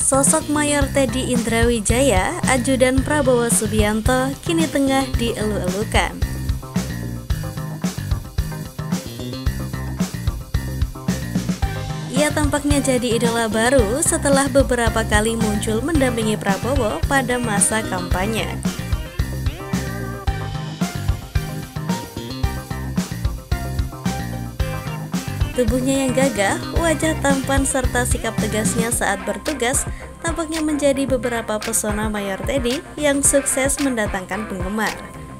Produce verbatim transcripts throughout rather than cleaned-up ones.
Sosok Mayor Teddy Indrawijaya, ajudan Prabowo Subianto, kini tengah dielu-elukan. Ia tampaknya jadi idola baru setelah beberapa kali muncul mendampingi Prabowo pada masa kampanye. Tubuhnya yang gagah, wajah tampan serta sikap tegasnya saat bertugas tampaknya menjadi beberapa pesona Mayor Teddy yang sukses mendatangkan penggemar.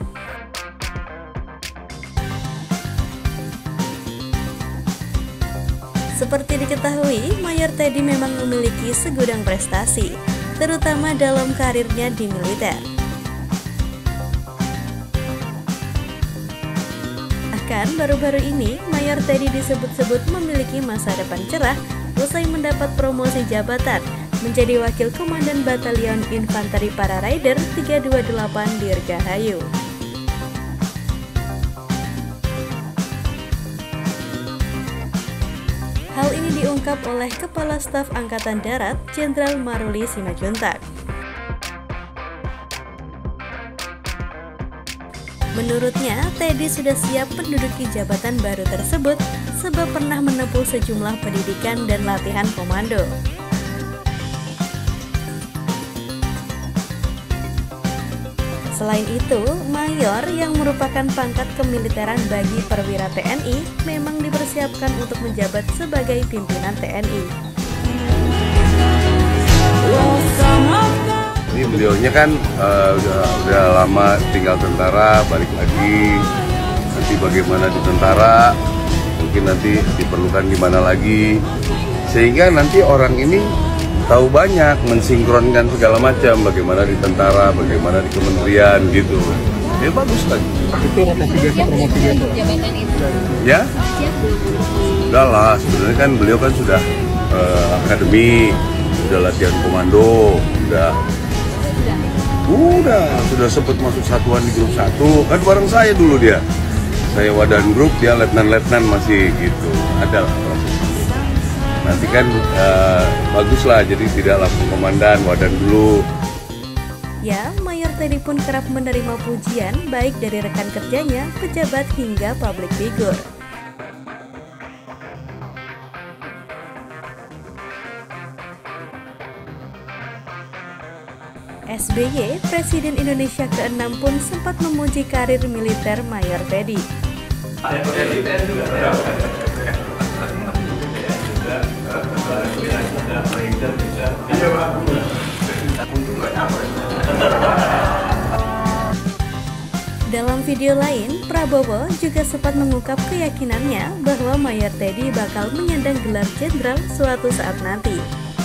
Seperti diketahui, Mayor Teddy memang memiliki segudang prestasi, terutama dalam karirnya di militer. Bahkan baru-baru ini, Mayor Teddy disebut-sebut memiliki masa depan cerah usai mendapat promosi jabatan menjadi Wakil Komandan Batalion Infanteri Para Rider tiga dua delapan Dirgahayu. Hal ini diungkap oleh Kepala Staf Angkatan Darat Jenderal Maruli Simanjuntak. Menurutnya, Teddy sudah siap menduduki jabatan baru tersebut sebab pernah menempuh sejumlah pendidikan dan latihan komando. Selain itu, Mayor yang merupakan pangkat kemiliteran bagi perwira T N I memang dipersiapkan untuk menjabat sebagai pimpinan T N I. Ini beliaunya kan uh, udah, udah lama tinggal tentara, balik lagi, nanti bagaimana di tentara, mungkin nanti diperlukan di mana lagi, sehingga nanti orang ini tahu banyak, mensinkronkan segala macam, bagaimana di tentara, bagaimana di kementerian gitu. Ya bagus lagi. Itu rotasi biasa promosi biasa. Ya? Udah lah, sebenarnya kan beliau kan sudah uh, akademi, sudah latihan komando, udah Udah, sudah sempat masuk satuan di grup satu, kan bareng saya dulu dia. Saya wadan grup, dia letnan-letnan masih gitu, ada lah proses. Nanti kan uh, bagus lah, jadi tidak langsung komandan, wadan dulu. Ya, Mayor Teddy pun kerap menerima pujian baik dari rekan kerjanya, pejabat hingga public figure. S B Y, Presiden Indonesia keenam pun sempat memuji karir militer Mayor Teddy. Dalam video lain, Prabowo juga sempat mengungkap keyakinannya bahwa Mayor Teddy bakal menyandang gelar jenderal suatu saat nanti.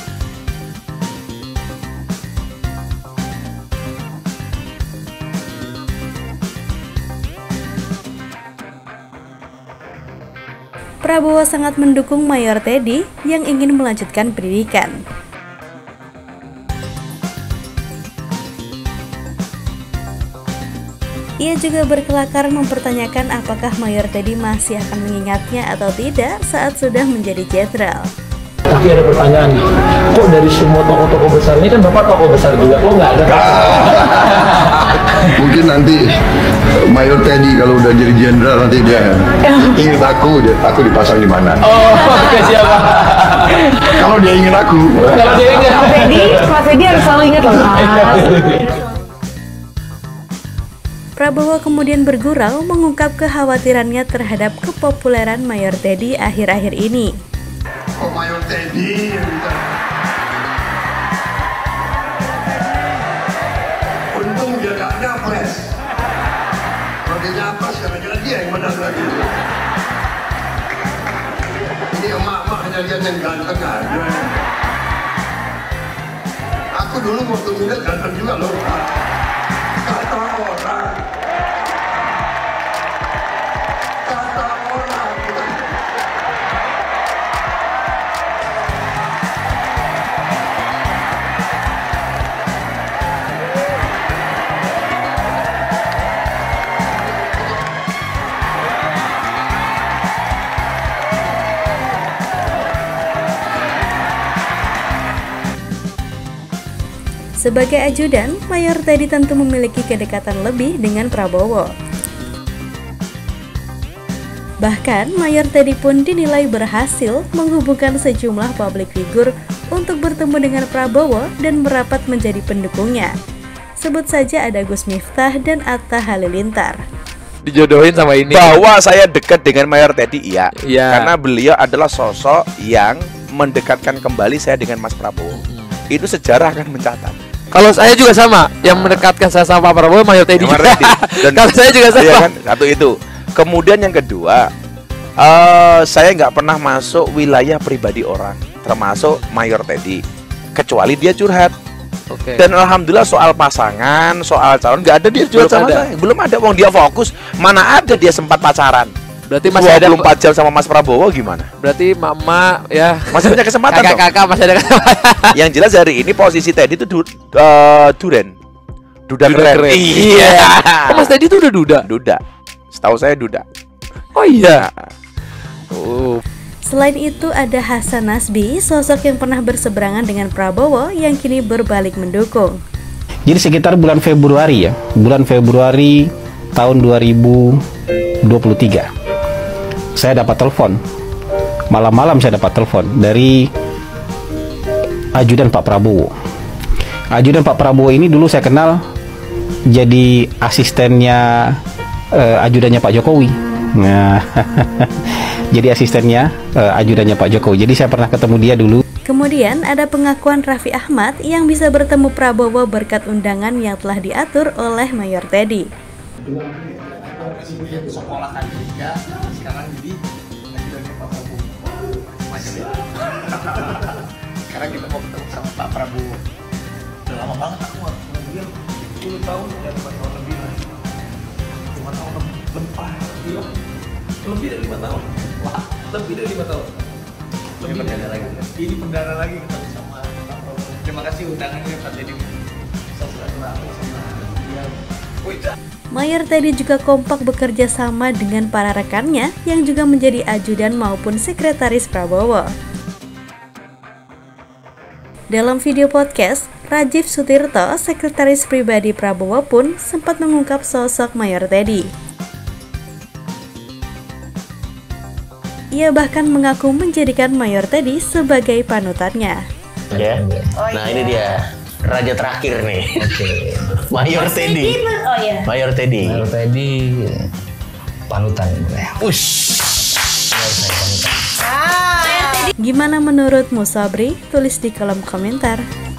Prabowo sangat mendukung Mayor Teddy yang ingin melanjutkan pendidikan. Ia juga berkelakar mempertanyakan apakah Mayor Teddy masih akan mengingatnya atau tidak saat sudah menjadi jenderal. Tapi ada pertanyaan, kok dari semua tokoh-tokoh besar ini kan Bapak tokoh besar juga, kok nggak ada? Mungkin nanti Mayor Teddy kalau udah jadi jenderal nanti dia ingin aku, dia, aku dipasang di mana? Oh, oke siapa? Kalau dia ingin aku. Kalau dia ingin Mas Teddy, Mas Teddy harus selalu ingat loh, Mas. Prabowo kemudian bergurau mengungkap kekhawatirannya terhadap kepopuleran Mayor Teddy akhir-akhir ini. Oh, Mayor Teddy yang bisa. Untung dia gak nyapres. Kalau dia nyapres, jangan-jangan dia yang menang lagi. Ini emak-emak hanya lihat yang ganteng aja. Aku dulu waktu muda ganteng juga loh. Kata orang. Kata orang. Sebagai ajudan, Mayor Teddy tentu memiliki kedekatan lebih dengan Prabowo. Bahkan, Mayor Teddy pun dinilai berhasil menghubungkan sejumlah publik figur untuk bertemu dengan Prabowo dan merapat menjadi pendukungnya. Sebut saja ada Gus Miftah dan Atta Halilintar. Dijodohin sama ini. Bahwa saya dekat dengan Mayor Teddy, iya. Iya. Karena beliau adalah sosok yang mendekatkan kembali saya dengan Mas Prabowo. Itu sejarah akan mencatat. Kalau saya juga sama, yang mendekatkan saya sama Pak Prabowo, Mayor Teddy Mayor juga. Teddy. Dan kalau saya juga sama. Iya kan? Satu itu. Kemudian yang kedua, uh, saya nggak pernah masuk wilayah pribadi orang, termasuk Mayor Teddy, kecuali dia curhat. Oke. Dan alhamdulillah soal pasangan, soal calon nggak ada dia curhat Belum sama ada. saya. Belum ada, wong dia fokus. Mana ada dia sempat pacaran. Berarti masih ada dua puluh empat jam sama Mas Prabowo gimana? Berarti mama ya Masih punya kesempatan dong. kakak-kakak masih ada kesempatan. Yang jelas hari ini posisi Teddy itu du, uh, duren. Duda, Duda keren. keren. Iya. Oh, Mas Teddy itu udah duda. Duda. Setahu saya duda. Oh iya. Oh. Selain itu ada Hasan Nasbi, sosok yang pernah berseberangan dengan Prabowo yang kini berbalik mendukung. Jadi sekitar bulan Februari ya, bulan Februari tahun dua ribu dua puluh tiga, saya dapat telepon, malam-malam saya dapat telepon dari ajudan Pak Prabowo. Ajudan Pak Prabowo ini dulu saya kenal jadi asistennya eh, ajudannya Pak Jokowi. Nah, jadi asistennya uh, ajudannya Pak Jokowi. Jadi saya pernah ketemu dia dulu. Kemudian ada pengakuan Raffi Ahmad yang bisa bertemu Prabowo berkat undangan yang telah diatur oleh Mayor Teddy. Sekarang kita mau ketemu sama Pak Prabowo. Udah lama banget aku nggak ketemu dia, sepuluh tahun ya, lima tahun lebih lah. lima tahun lebih, lebih, lebih dari lima tahun. Wah, lebih dari lima tahun. Lebih perdana lagi. Ini perdana lagi ketemu sama Pak Prabowo. Terima kasih undangannya Pak Teddy. Silaturahmi sama dia. Mayor Teddy juga kompak bekerja sama dengan para rekannya yang juga menjadi ajudan maupun sekretaris Prabowo. Dalam video podcast, Rajiv Sutirto, sekretaris pribadi Prabowo pun sempat mengungkap sosok Mayor Teddy. Ia bahkan mengaku menjadikan Mayor Teddy sebagai panutannya. Ya. Nah ini dia raja terakhir nih. Mayor Teddy. Oh iya. Mayor Teddy. Mayor Teddy panutan. Ush. Gimana menurutmu, Sabri? Tulis di kolom komentar.